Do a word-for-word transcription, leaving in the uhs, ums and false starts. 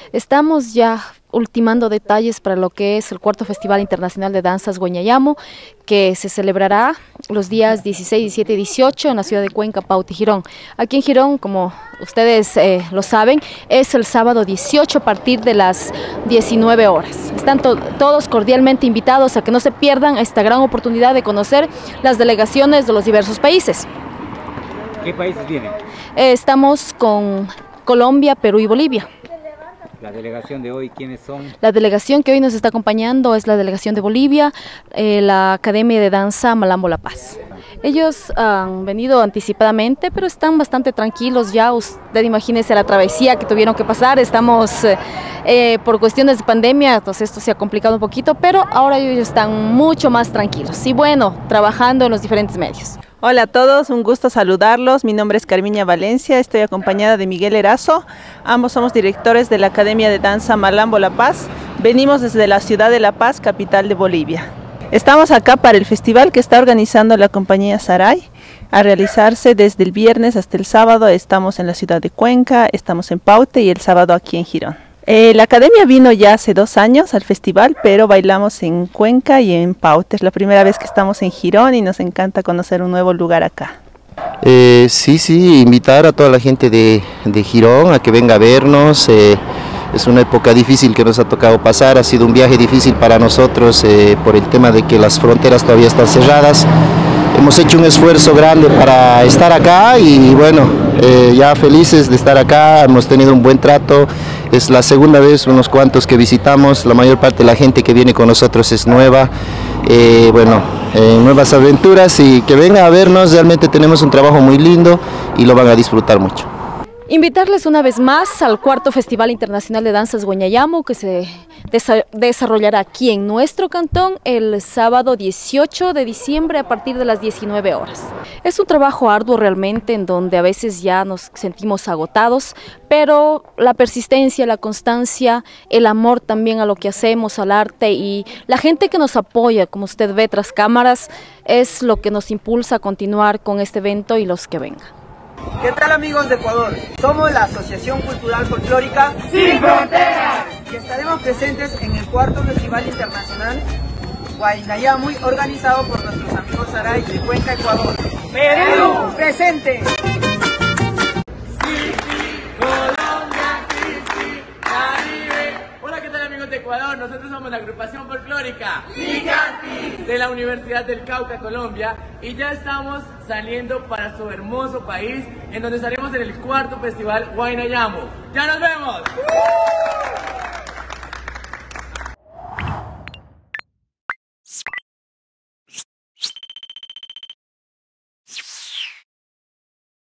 Estamos ya ultimando detalles para lo que es el cuarto Festival Internacional de Danzas Guaynayamo, que se celebrará los días dieciséis, diecisiete y dieciocho en la ciudad de Cuenca, Pauta y Girón. Aquí en Girón, como ustedes eh, lo saben, es el sábado dieciocho a partir de las diecinueve horas. Están to todos cordialmente invitados a que no se pierdan esta gran oportunidad de conocer las delegaciones de los diversos países. ¿Qué países vienen? Eh, estamos con Colombia, Perú y Bolivia. La delegación de hoy, ¿quiénes son? La delegación que hoy nos está acompañando es la delegación de Bolivia, eh, la Academia de Danza Malambo La Paz. Ellos han venido anticipadamente, pero están bastante tranquilos ya. Usted imagínese la travesía que tuvieron que pasar. Estamos eh, eh, por cuestiones de pandemia, entonces esto se ha complicado un poquito, pero ahora ellos están mucho más tranquilos y bueno, trabajando en los diferentes medios. Hola a todos, un gusto saludarlos. Mi nombre es Carmiña Valencia, estoy acompañada de Miguel Erazo. Ambos somos directores de la Academia de Danza Malambo La Paz. Venimos desde la ciudad de La Paz, capital de Bolivia. Estamos acá para el festival que está organizando la compañía Saray, a realizarse desde el viernes hasta el sábado. Estamos en la ciudad de Cuenca, estamos en Paute y el sábado aquí en Girón. Eh, la academia vino ya hace dos años al festival, pero bailamos en Cuenca y en Paute. Es la primera vez que estamos en Girón y nos encanta conocer un nuevo lugar acá. Eh, sí, sí, invitar a toda la gente de, de Girón a que venga a vernos. Eh, es una época difícil que nos ha tocado pasar, ha sido un viaje difícil para nosotros eh, por el tema de que las fronteras todavía están cerradas. Hemos hecho un esfuerzo grande para estar acá y bueno, eh, ya felices de estar acá, hemos tenido un buen trato. Es la segunda vez, unos cuantos que visitamos, la mayor parte de la gente que viene con nosotros es nueva, eh, bueno, eh, nuevas aventuras y que venga a vernos, realmente tenemos un trabajo muy lindo y lo van a disfrutar mucho. Invitarles una vez más al cuarto Festival Internacional de Danzas Guaynayamo que se desarrollará aquí en nuestro cantón el sábado dieciocho de diciembre a partir de las diecinueve horas. Es un trabajo arduo realmente en donde a veces ya nos sentimos agotados, pero la persistencia, la constancia, el amor también a lo que hacemos, al arte y la gente que nos apoya, como usted ve tras cámaras, es lo que nos impulsa a continuar con este evento y los que vengan. ¿Qué tal amigos de Ecuador? Somos la Asociación Cultural Folclórica Sin Fronteras y estaremos presentes en el cuarto Festival Internacional Guaynayamo organizado por nuestros amigos Saray de Cuenca, Ecuador. ¡Perú! ¡Presente! Sí, sí, Colombia, sí, sí, Caribe. Hola, ¿qué tal amigos de Ecuador? Nosotros somos la agrupación folclórica de la Universidad del Cauca, Colombia, y ya estamos saliendo para su hermoso país, en donde estaremos en el cuarto Festival Guaynayamo. ¡Ya nos vemos!